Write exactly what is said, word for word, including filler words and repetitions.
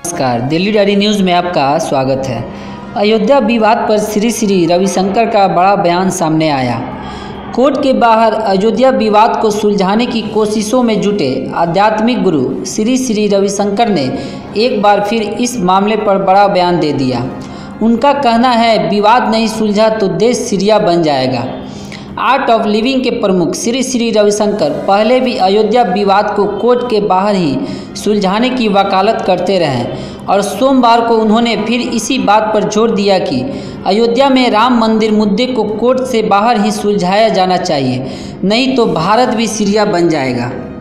नमस्कार, Delhi diary news में आपका स्वागत है। अयोध्या विवाद पर श्री श्री रविशंकर का बड़ा बयान सामने आया। कोर्ट के बाहर अयोध्या विवाद को सुलझाने की कोशिशों में जुटे आध्यात्मिक गुरु श्री श्री रविशंकर ने एक बार फिर इस मामले पर बड़ा बयान दे दिया। उनका कहना है, विवाद नहीं सुलझा तो देश सीरिया बन जाएगा। आर्ट ऑफ लिविंग के प्रमुख श्री श्री रविशंकर पहले भी अयोध्या विवाद को कोर्ट के बाहर ही सुलझाने की वकालत करते रहे और सोमवार को उन्होंने फिर इसी बात पर जोर दिया कि अयोध्या में राम मंदिर मुद्दे को कोर्ट से बाहर ही सुलझाया जाना चाहिए, नहीं तो भारत भी सीरिया बन जाएगा।